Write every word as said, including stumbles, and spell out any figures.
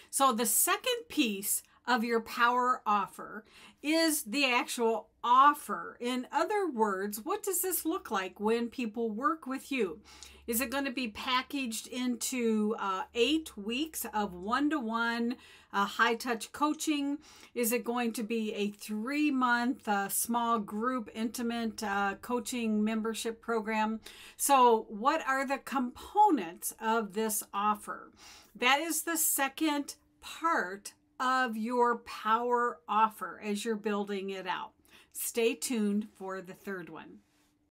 So the second piece of your power offer is the actual offer. In other words, what does this look like when people work with you? Is it going to be packaged into uh, eight weeks of one-to-one uh, high-touch coaching? Is it going to be a three-month uh, small group intimate uh, coaching membership program? So what are the components of this offer? That is the second part of your power offer as you're building it out. Stay tuned for the third one.